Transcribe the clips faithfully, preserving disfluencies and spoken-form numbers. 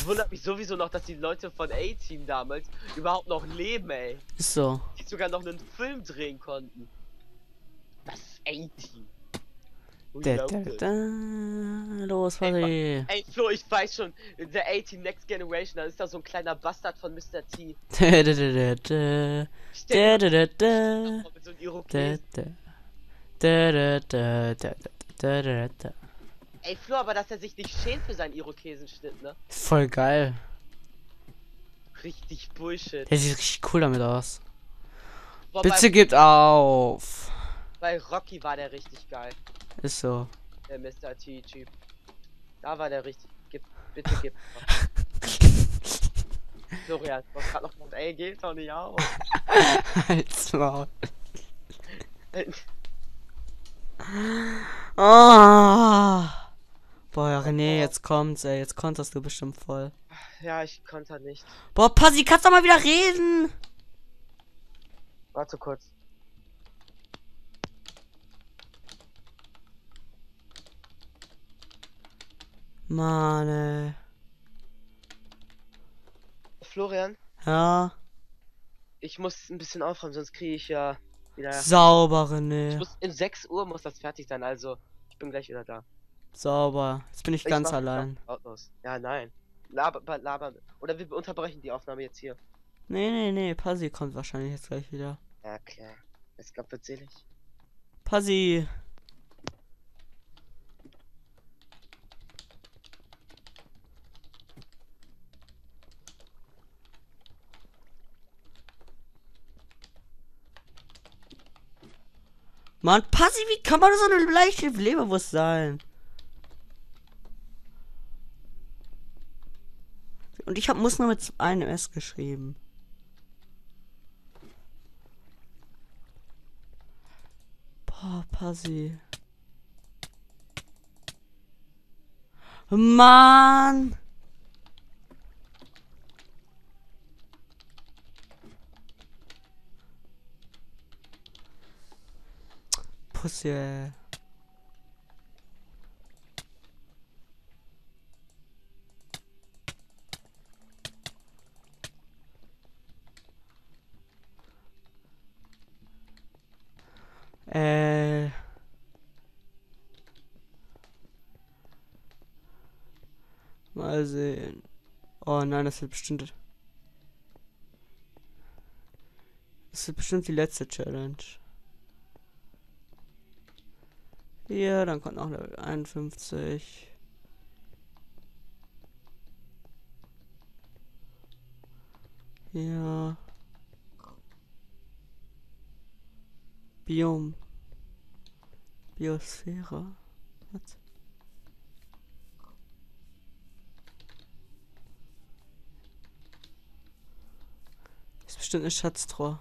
Es wundert mich sowieso noch, dass die Leute von A-Team damals überhaupt noch leben, ey. Ist so. Die sogar noch einen Film drehen konnten. Das ist A-Team. Da, da, da. Los, Fuzzy. Ey, Flo, ich weiß schon, der A-Team Next Generation, da ist da so ein kleiner Bastard von Mister T. Da, da, da, da. Da, da, da, da. Mit so einem Da, Irokesen. da. Da, da, da, da, da, da, da. Ey, Flo, aber dass er sich nicht schämt für seinen Irokesenschnitt, ne? Voll geil. Richtig Bullshit. Der sieht richtig cool damit aus. Boah, Bitte bei, gebt auf. bei Rocky war der richtig geil. Ist so. Der Mister T-Typ. Da war der richtig. Gib, bitte gib. Florian, du hast gerade noch gesagt, ey, geht doch nicht auf. Halt's Maul. Oh. Boah, René, jetzt kommt's, ey. Jetzt konterst du bestimmt voll. Ja, ich konnte nicht. Boah, Passi, kannst doch mal wieder reden. Warte kurz. Mann, ey. Florian, Ja. ich muss ein bisschen aufräumen, sonst kriege ich ja wieder. Sauber, Ich René. muss, in sechs Uhr muss das fertig sein, also ich bin gleich wieder da. Sauber. Jetzt bin ich, Ich ganz mach allein. lautlos. Ja, nein. Laber, laber. Oder wir unterbrechen die Aufnahme jetzt hier. Nee, nee, nee. Passi kommt wahrscheinlich jetzt gleich wieder. Ja, klar. Es gab wird selig. Passi. Mann, Passi, wie kann man so eine leichte Leberwurst sein? Und ich hab, muss nur mit einem S geschrieben. Boah, Passi. Mann! Pussy, ey. Äh. Mal sehen. Oh nein, das wird bestimmt. Das wird bestimmt die letzte Challenge. Hier, dann kommt noch Level einundfünfzig. Hier. Biom. Biosphäre. Was? Ist bestimmt eine Schatztruhe.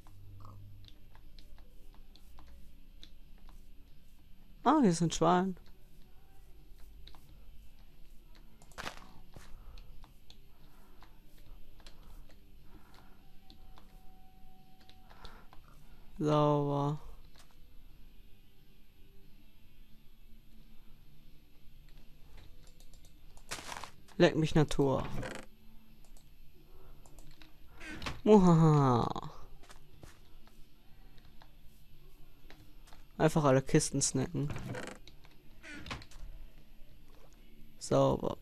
Ah, hier ist ein Schwan. Sauber. Leck mich Natur. Muhaha. Einfach alle Kisten snacken. Sauber.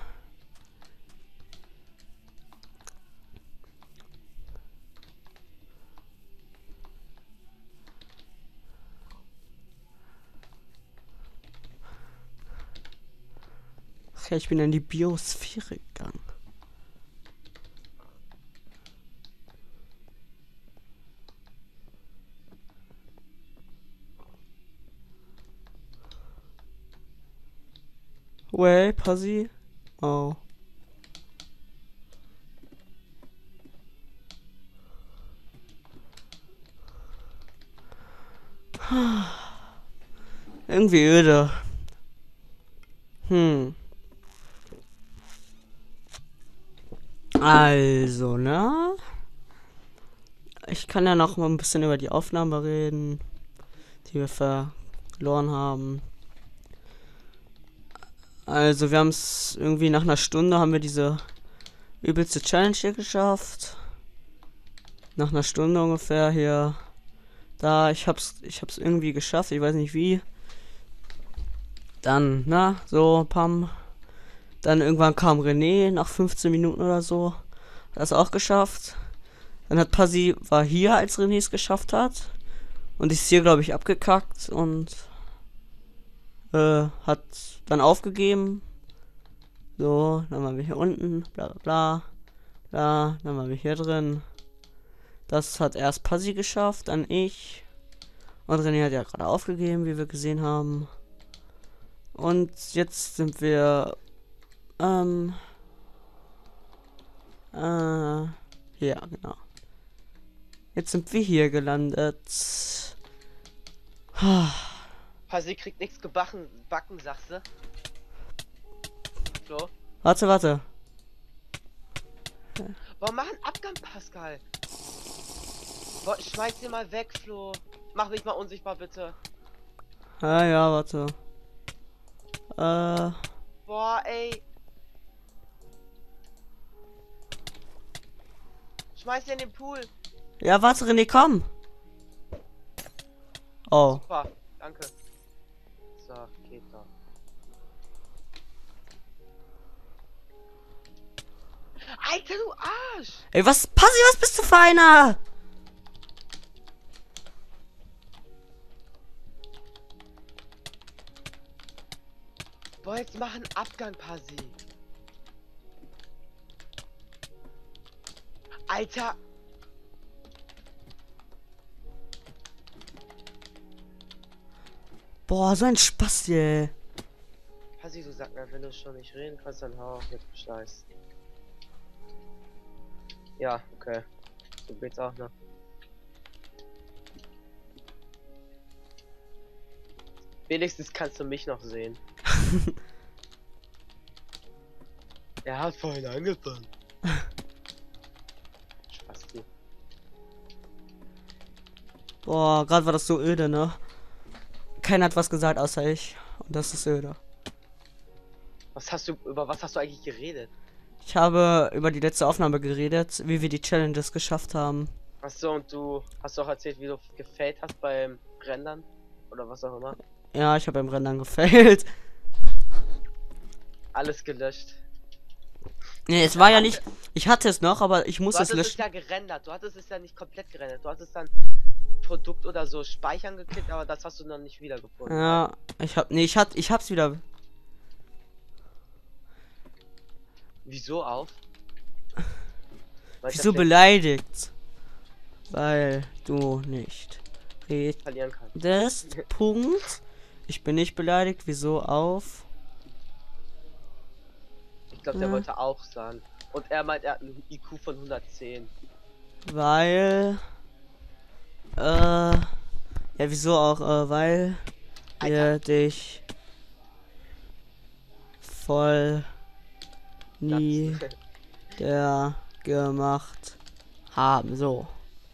Ach ja, ich bin in die Biosphäre gegangen. Way, Passi. Oh. Irgendwie öde. Hm. Also, ne? Ich kann ja noch mal ein bisschen über die Aufnahme reden, die wir verloren haben. Also wir haben es irgendwie nach einer Stunde haben wir diese übelste Challenge hier geschafft. Nach einer Stunde ungefähr hier. Da, ich hab's, ich hab's irgendwie geschafft, ich weiß nicht wie. Dann, na, so, pam. Dann irgendwann kam René nach fünfzehn Minuten oder so. Hat das auch geschafft. Dann hat Pasi war hier, als René es geschafft hat. Und ist hier, glaube ich, abgekackt und äh, hat dann aufgegeben. So, dann waren wir hier unten, bla bla bla. Da, dann waren wir hier drin. Das hat erst Pasi geschafft, dann ich. Und René hat ja gerade aufgegeben, wie wir gesehen haben. Und jetzt sind wir ähm äh ja, genau. Jetzt sind wir hier gelandet. Pasi kriegt nichts gebacken, backen, sagst du? Flo? Warte, warte. Boah, mach einen Abgang, Pascal. Boah, schmeiß den mal weg, Flo. Mach mich mal unsichtbar, bitte. Ah ja, warte. Äh. Boah, ey. Schmeiß den in den Pool. Ja, warte, René, komm. Oh. Super, danke. So, geht doch. Alter, du Arsch! Ey, was? Passi, was bist du für einer? Boah, jetzt mach einen Abgang, Pasi. Alter! Boah, so ein Spaß hier. Pasi, du sag mir, wenn du schon nicht reden kannst, dann hau auf mit dem Scheiß. Ja, okay. Du geht's auch noch. Wenigstens kannst du mich noch sehen. Er hat vorhin angefangen. Spasti. Boah, gerade war das so öde, ne? Keiner hat was gesagt, außer ich. Und das ist öde. Was hast du, über was hast du eigentlich geredet? Ich habe über die letzte Aufnahme geredet, wie wir die Challenges geschafft haben. Achso, und du hast doch erzählt, wie du gefällt hast beim Rendern? Oder was auch immer. Ja, ich habe beim Rennen gefailt. Alles gelöscht. Nee, es war ja nicht. Ich hatte es noch, aber ich Du muss es hattest es löschen. ja gerendert. Du hattest es ja nicht komplett gerendert. Du hattest dann Produkt oder so speichern geklickt, aber das hast du noch nicht wiedergefunden. Ja, ich hab. Nee, ich hat. Ich hab's wieder. Wieso auf? Weil ich Wieso das beleidigt? Weil du nicht redest. verlieren kann. Punkt. Ich bin nicht beleidigt. Wieso auf? Ich glaube, der Ja. wollte auch sagen. Und er meint, er hat einen I Q von hundertzehn. Weil. Äh. Ja, wieso auch? Äh, weil wir dich voll nie Das- der gemacht haben. So.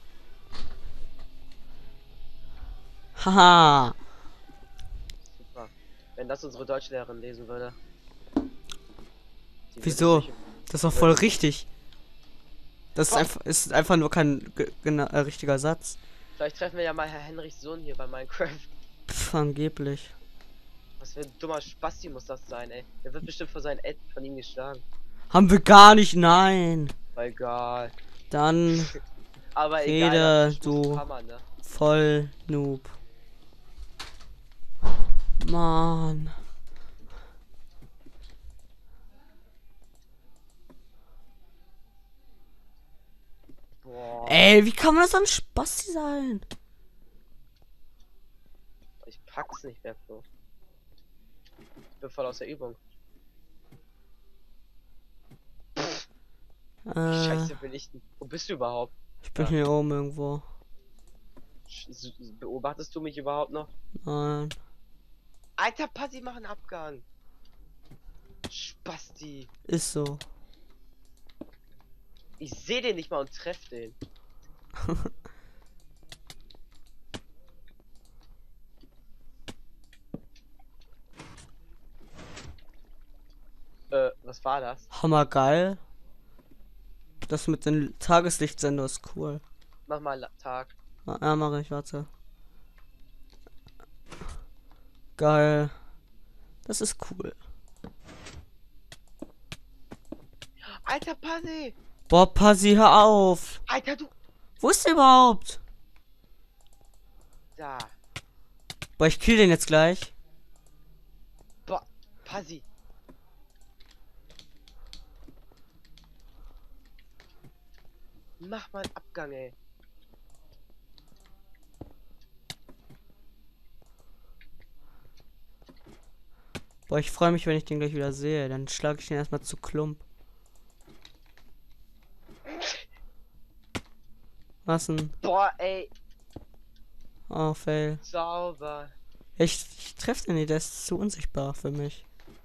Haha. Super. Wenn das unsere Deutschlehrerin lesen würde. Die würde Wieso? sich- Das ist doch voll richtig. Das ist Was? einfach, ist einfach nur kein ge- gena- äh, richtiger Satz. Vielleicht treffen wir ja mal Herr Henrichs Sohn hier bei Minecraft. Pff, angeblich. Was für ein dummer Spasti muss das sein, ey. Der wird bestimmt von seinen Eltern von ihm geschlagen. Haben wir gar nicht, nein. Aber egal. Dann Aber Rede, egal. das du. kann man, ne? voll Noob. Mann. Boah. Ey, wie kann man das an Spasti sein? Ich pack's nicht mehr, Flo. Ich bin voll aus der Übung. Äh, Scheiße belichten. Wo bist du überhaupt? ich bin Ja. hier oben irgendwo. Sch- Beobachtest du mich überhaupt noch? Nein. Alter, Passi, mach einen Abgang. Spasti. Ist so. Ich sehe den nicht mal und treff den. Was war das? Hammergeil. Das mit den Tageslichtsender ist cool. Mach mal La- Tag. Ah, ja, mach ich, warte. Geil. Das ist cool. Alter, Passi! Boah, Passi, hör auf. Alter, du. Wo ist der überhaupt? Da. Boah, ich kill den jetzt gleich. Boah, Passi. Mach mal einen Abgang, ey. Boah, ich freue mich, wenn ich den gleich wieder sehe. Dann schlage ich den erstmal zu Klump. Was denn? Boah, ey. Oh, fail. Sauber. Ich, ich treffe den nicht, der ist zu unsichtbar für mich.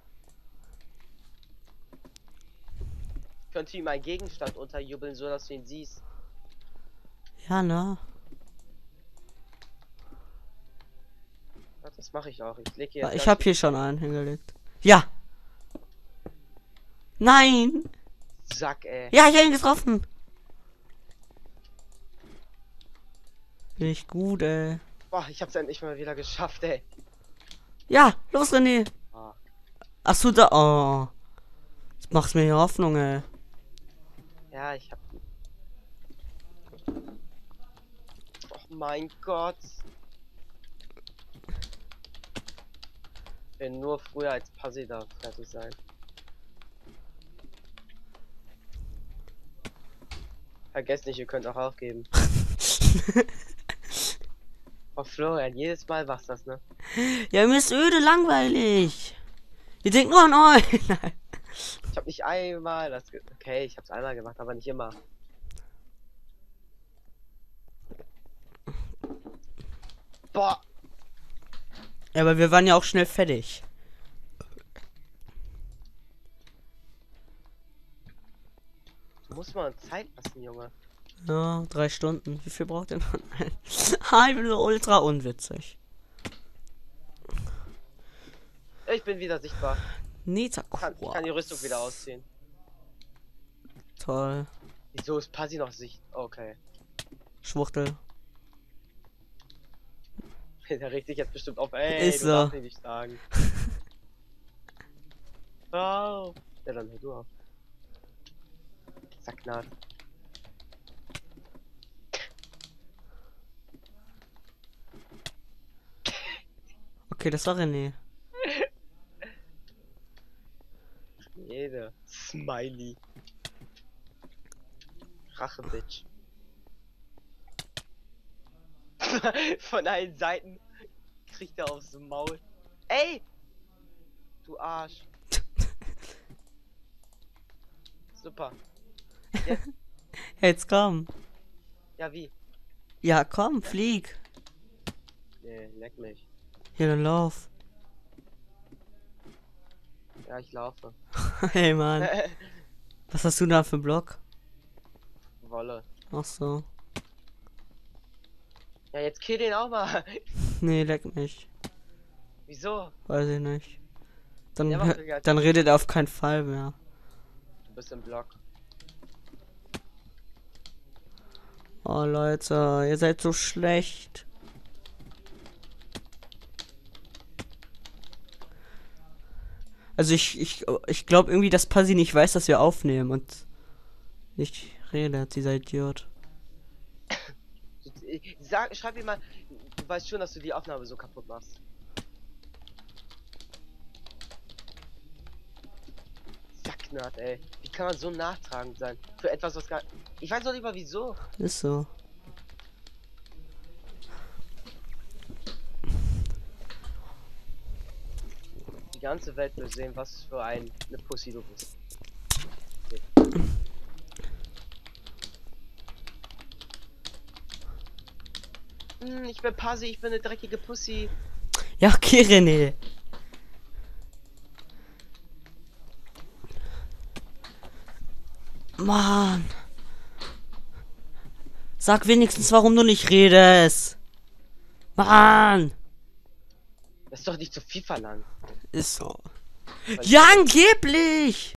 Könnte ihm einen Gegenstand unterjubeln, so dass du ihn siehst. Ja, ne? Ja, das mache ich auch. Ich leg hier. Ich habe hier schon einen hingelegt. Ja! Nein! Sack, ey. Ja, ich habe ihn getroffen! Bin ich gut, ey. Boah, ich hab's endlich mal wieder geschafft, ey. Ja, los, René! Ah. Achso, da. Oh. Das macht mir Hoffnung, ey. Ja, ich hab. Oh mein Gott. Ich will nur früher als Passi da fertig sein. Vergesst nicht, ihr könnt auch aufgeben. Oh Florian, jedes Mal machst das, ne? Ja, mir ist öde langweilig. Ihr denkt nur an euch. Nein. Ich hab nicht einmal das. Ge okay, ich hab's einmal gemacht, aber nicht immer. Boah! Ja, aber wir waren ja auch schnell fertig. Du musst mal Zeit lassen, Junge. Ja, drei Stunden. Wie viel braucht ihr noch? Ha, ich bin so ultra unwitzig. Ich bin wieder sichtbar. Nita, Kann, ich kann die Rüstung wieder ausziehen. Toll. Wieso ist Passi noch Sicht? Okay. Schwuchtel. Der regt sich jetzt bestimmt auf. Ey, Ist du so. darfst ihn nicht sagen. Oh. Ja, dann hör du auf. Sacknaht. Okay, das war René. Jede. Smiley. Rache-Bitch. Von allen Seiten kriegt er aufs Maul. Ey! Du Arsch. Super. Jetzt. Jetzt komm. Ja, wie? Ja, komm, flieg. Nee, leck mich. Hier, dann lauf. Ja, ich laufe. Hey, Mann. Was hast du da für einen Block? Wolle. Ach so. Ja, jetzt kill den auch mal. Nee, leck mich. Wieso? Weiß ich nicht. Dann, Der macht ja- dann redet er auf keinen Fall mehr. Du bist im Block. Oh, Leute, ihr seid so schlecht. Also ich, ich, ich glaube irgendwie, dass Passi nicht weiß, dass wir aufnehmen und nicht redet, dieser Idiot. Sag, schreib ihm mal, du weißt schon, dass du die Aufnahme so kaputt machst. Sacknerd, ey. Wie kann man so nachtragend sein? Für etwas, was gar... Ich weiß noch nicht mal wieso. Ist so. Die ganze Welt will sehen, was für ein, eine Pussy du bist. Hm, ich bin Passi, ich bin eine dreckige Pussy. Ja, okay, René. Mann. Sag wenigstens, warum du nicht redest. Mann. Das ist doch nicht zu viel verlangt. Ist so. Weil- Ja, angeblich.